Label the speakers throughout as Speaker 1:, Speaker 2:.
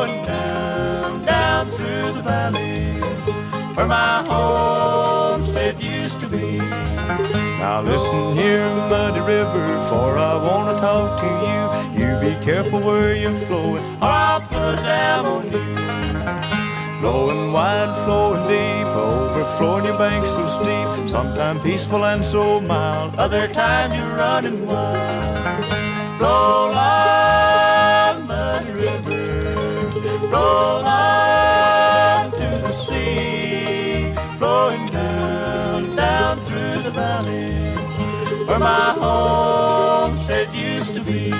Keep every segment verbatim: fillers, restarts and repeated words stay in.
Speaker 1: flowing down, down through the valley, where my homestead used to be. Now listen here, muddy river, for I want to talk to you. You be careful where you're flowing, or I'll put a dam on you. Flowing wide, flowing deep, overflowing your banks so steep. Sometimes peaceful and so mild, other times you're running wild. Roll on, muddy river, roll on to the sea, flowing down, down through the valley, where my homestead used to be.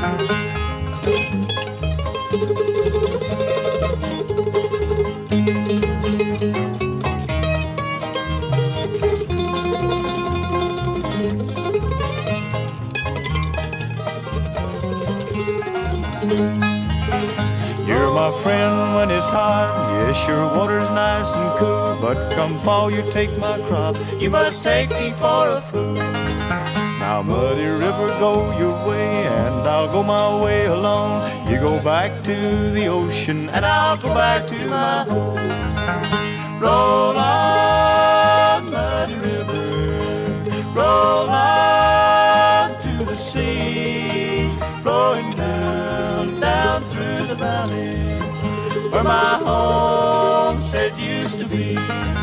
Speaker 1: You're my friend when it's hot, yes, your water's nice and cool, but come fall you take my crops, you must take me for a fool. Now muddy river, go your way, and I'll go my way alone. You go back to the ocean, and I'll go back to my home. Roll on, muddy river, roll on to the sea, flowing down, down through the valley, where my homestead used to be.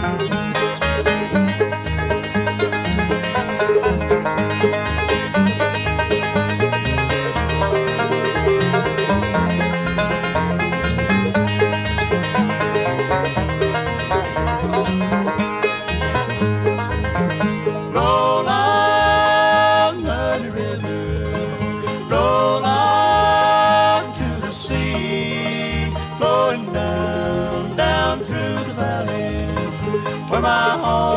Speaker 1: Roll on, muddy river, roll on to the sea, flowing down, down through the valley, where my home